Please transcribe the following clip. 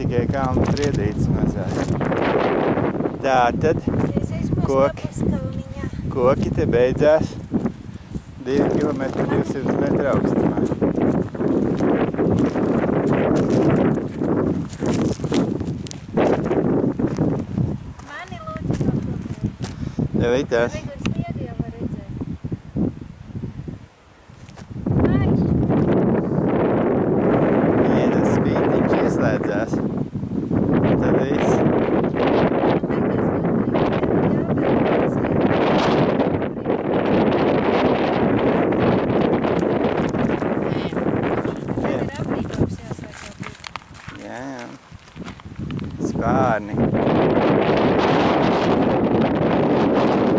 tikai kalnu priedītas mazās. Tātad koki te beidzās 2 km 200 metru augstumā. Mani lūdzu nofilmēt. Devītās. Ieslēdzās. Tad viss. Jā. Spārni.